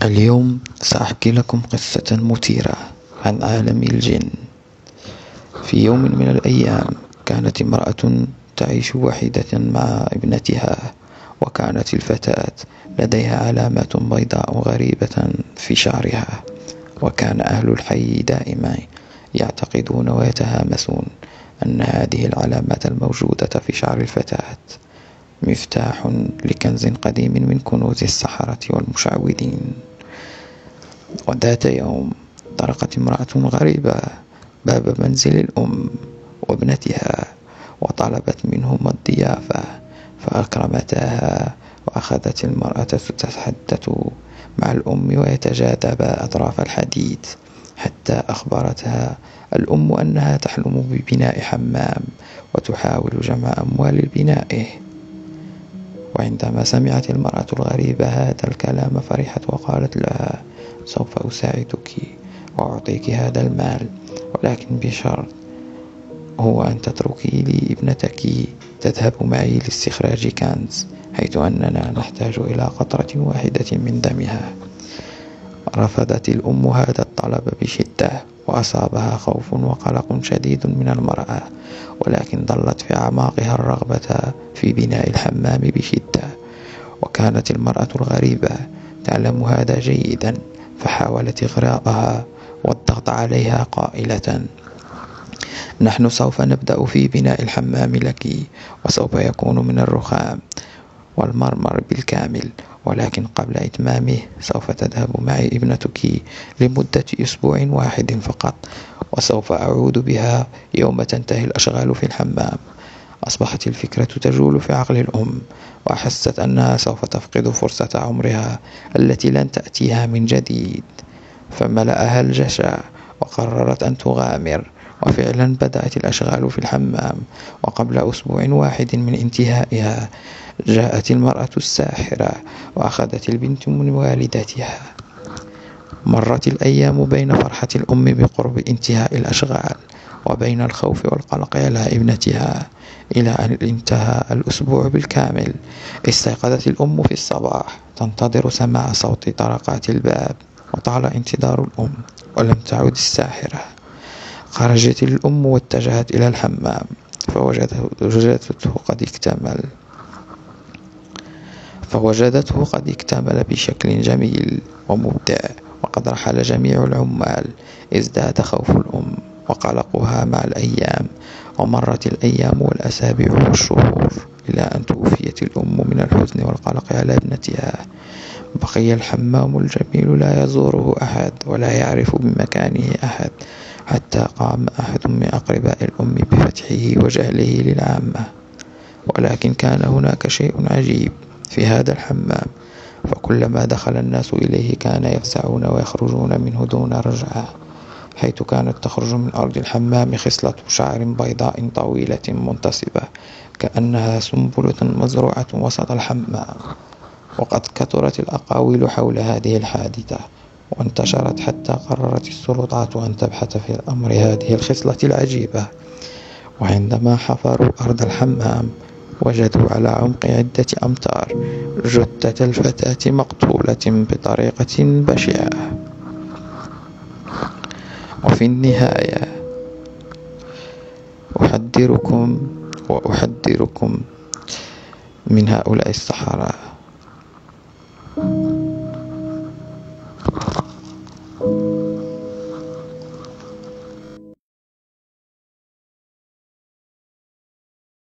اليوم سأحكي لكم قصة مثيرة عن عالم الجن. في يوم من الأيام كانت امرأة تعيش وحيدة مع ابنتها، وكانت الفتاة لديها علامات بيضاء غريبة في شعرها. وكان أهل الحي دائما يعتقدون ويتهامسون أن هذه العلامات الموجودة في شعر الفتاة مفتاح لكنز قديم من كنوز السحرة والمشعوذين. وذات يوم طرقت امرأة غريبة باب منزل الأم وابنتها، وطلبت منهما الضيافة، فأكرمتها. وأخذت المرأة تتحدث مع الأم ويتجاذبا أطراف الحديث، حتى أخبرتها الأم أنها تحلم ببناء حمام وتحاول جمع أموال لبنائه. وعندما سمعت المرأة الغريبة هذا الكلام فرحت وقالت لها: سوف أساعدك وأعطيك هذا المال، ولكن بشرط، هو أن تتركي لي ابنتك تذهب معي لاستخراج كنز، حيث أننا نحتاج إلى قطرة واحدة من دمها. رفضت الأم هذا الطلب بشدة، وأصابها خوف وقلق شديد من المرأة، ولكن ظلت في أعماقها الرغبة في بناء الحمام بشدة. وكانت المرأة الغريبة تعلم هذا جيدا، فحاولت إغراءها والضغط عليها قائلة: نحن سوف نبدأ في بناء الحمام لك، وسوف يكون من الرخام والمرمر بالكامل، ولكن قبل إتمامه سوف تذهب معي ابنتك لمدة أسبوع واحد فقط، وسوف أعود بها يوم تنتهي الأشغال في الحمام. أصبحت الفكرة تجول في عقل الأم، وأحست أنها سوف تفقد فرصة عمرها التي لن تأتيها من جديد، فملأها الجشع وقررت أن تغامر. وفعلا بدأت الأشغال في الحمام، وقبل أسبوع واحد من انتهائها جاءت المرأة الساحرة وأخذت البنت من والدتها. مرت الأيام بين فرحة الأم بقرب انتهاء الأشغال وبين الخوف والقلق على ابنتها، إلى أن انتهى الأسبوع بالكامل. استيقظت الأم في الصباح تنتظر سماع صوت طرقات الباب، وطال انتظار الأم ولم تعد الساحرة. خرجت الأم واتجهت إلى الحمام، فوجدته قد اكتمل بشكل جميل ومبدع، وقد رحل جميع العمال. ازداد خوف الأم وقلقها مع الأيام، ومرت الأيام والأسابيع والشهور، إلى أن توفيت الأم من الحزن والقلق على ابنتها. بقي الحمام الجميل لا يزوره أحد ولا يعرف بمكانه أحد، حتى قام أحد من أقرباء الأم بفتحه وجعله للعامة. ولكن كان هناك شيء عجيب في هذا الحمام، فكلما دخل الناس إليه كان يفزعون ويخرجون منه دون رجعة، حيث كانت تخرج من أرض الحمام خصلة شعر بيضاء طويلة منتصبة كأنها سنبلة مزروعة وسط الحمام. وقد كثرت الأقاويل حول هذه الحادثة وانتشرت، حتى قررت السلطات أن تبحث في أمر هذه الخصلة العجيبة. وعندما حفروا أرض الحمام وجدوا على عمق عدة أمتار جثة الفتاة مقتولة بطريقة بشعة. وفي النهاية أحذركم من هؤلاء السحرة.